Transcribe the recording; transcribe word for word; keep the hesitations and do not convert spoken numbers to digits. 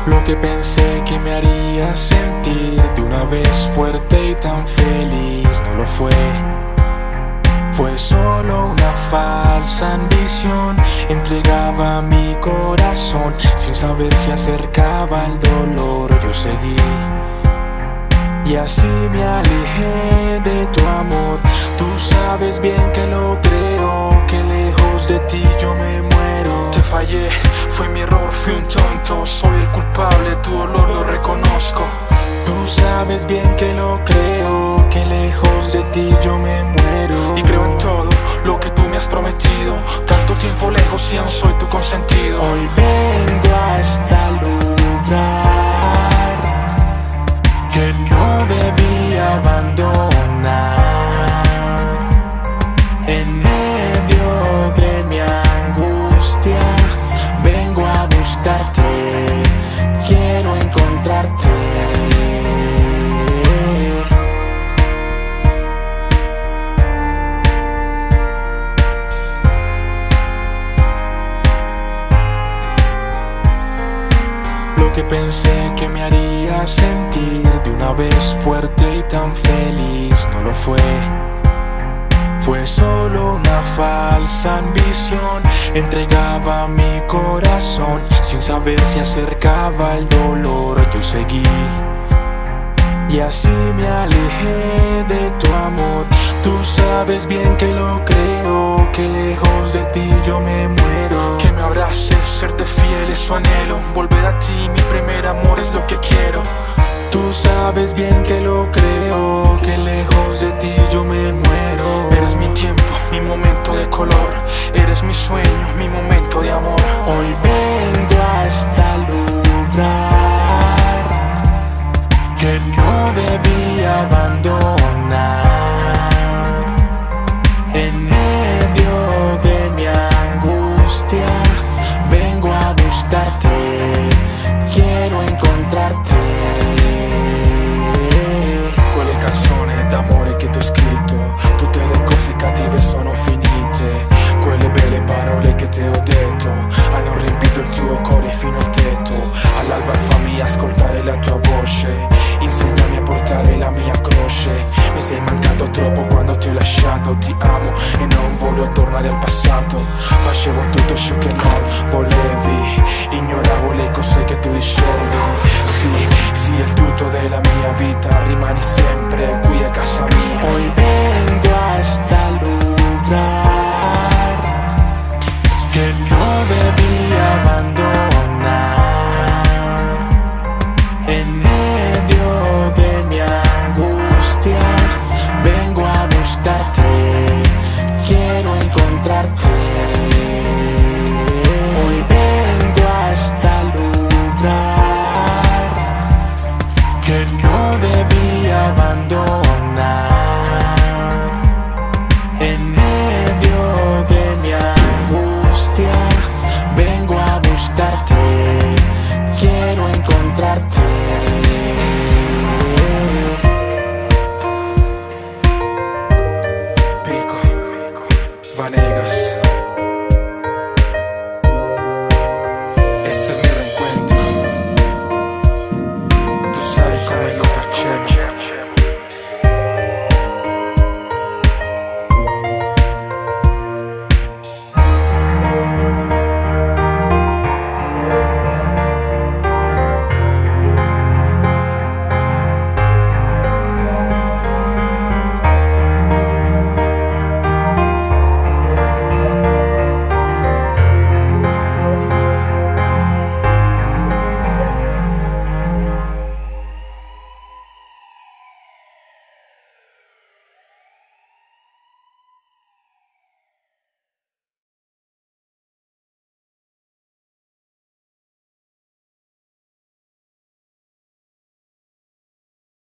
Lo que pensé que me haría sentir de una vez fuerte y tan feliz no lo fue. Fue solo una falsa ambición. Entregaba mi corazón sin saber si acercaba el dolor. Yo seguí y así me alejé de tu amor. Tú sabes bien que lo creo, que lejos de ti yo me muero. Te fallé, fue mi error, fui un tonto. Soy el culpable, tu dolor lo reconozco. Tú sabes bien que lo creo, que lejos de ti yo me muero. Y creo en todo lo que tú me has prometido. Tanto tiempo lejos y aún soy tu consentido. Hoy vengo a este lugar que no debí abandonar. En medio de mi angustia vengo a buscarte, quiero encontrarte. Lo que pensé que me haría sentir de una vez fuerte y tan feliz no lo fue. Fue solo una falsa ambición. Entregaba mi corazón sin saber si acercaba el dolor. Yo seguí y así me alejé de tu amor. Tú sabes bien que lo creo, que lejos de ti yo me muero. Que me abraces, serte fiel es su anhelo. Volver a ti, mi primer amor es lo que quiero. Tú sabes bien que lo creo, que lejos de ti yo me muero. Eres mi tiempo, mi momento de color. Eres mi sueño, mi momento de amor. Hoy vengo a este lugar que no debí abandonar. En medio de mi angustia vengo a buscarte, quiero encontrarte. Quelle canzoni d'amore che ti ho scritto, tutte le cose cattive sono finite. Quelle belle parole che ti ho detto hanno riempito il tuo cuore fino al tetto. All'alba fammi ascoltare la tua voce, insegnami a portare la mia croce. Mi sei mancato troppo quando ti ho lasciato. Ti amo e non voglio tornare al passato. Facevo tutto ciò che non volevi, ignoravo le cose che tu dicevi. Sì, sì, è il tutto della mia vita. Rimani sempre qui a casa mia. Hoy vengo a este lugar que no debí abandonar. En medio de mi angustia vengo a buscarte, quiero encontrarte. Hoy vengo a este lugar que no debí abandonar. En medio de mi angustia vengo a buscarte, quiero encontrarte. Pico, Vanegas.